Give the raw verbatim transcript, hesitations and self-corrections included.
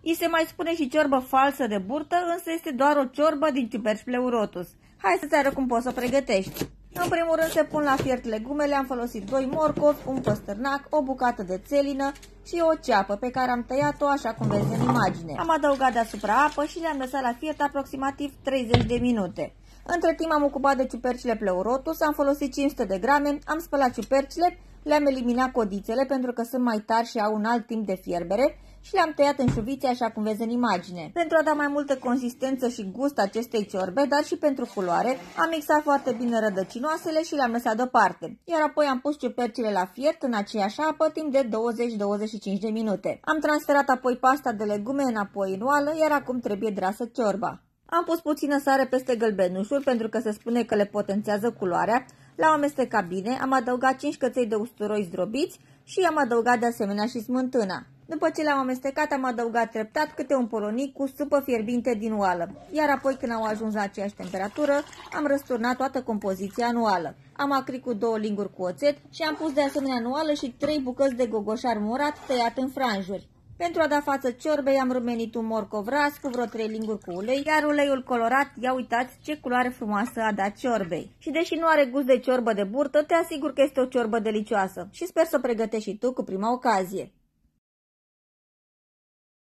I se mai spune și ciorbă falsă de burtă, însă este doar o ciorbă din ciuperci pleurotus. Hai să-ți arăt cum poți să o pregătești. În primul rând se pun la fiert legumele, am folosit doi morcovi, un păstârnac, o bucată de țelină și o ceapă pe care am tăiat-o așa cum vezi în imagine. Am adăugat deasupra apă și le-am lăsat la fiert aproximativ treizeci de minute. Între timp am ocupat de ciupercile pleurotus, am folosit cinci sute de grame, am spălat ciupercile, le-am eliminat codițele pentru că sunt mai tari și au un alt timp de fierbere și le-am tăiat în șuvițe așa cum vezi în imagine. Pentru a da mai multă consistență și gust acestei ciorbe, dar și pentru culoare, am mixat foarte bine rădăcinoasele și le-am lăsat deoparte. Iar apoi am pus ciupercile la fiert în aceeași apă timp de douăzeci - douăzeci și cinci de minute. Am transferat apoi pasta de legume înapoi în oală, iar acum trebuie drasă ciorba. Am pus puțină sare peste gălbenușuri pentru că se spune că le potențează culoarea. Le-am amestecat bine, am adăugat cinci căței de usturoi zdrobiți și am adăugat de asemenea și smântâna. După ce le-am amestecat, am adăugat treptat câte un polonic cu supă fierbinte din oală, iar apoi când au ajuns la aceeași temperatură, am răsturnat toată compoziția în oală. Am acrit cu două linguri cu oțet și am pus de asemenea în oală și trei bucăți de gogoșar murat tăiat în franjuri. Pentru a da față ciorbei am rumenit un morcov ras cu vreo trei linguri cu ulei, iar uleiul colorat, ia uitați ce culoare frumoasă a dat ciorbei. Și deși nu are gust de ciorbă de burtă, te asigur că este o ciorbă delicioasă și sper să o pregătești și tu cu prima ocazie.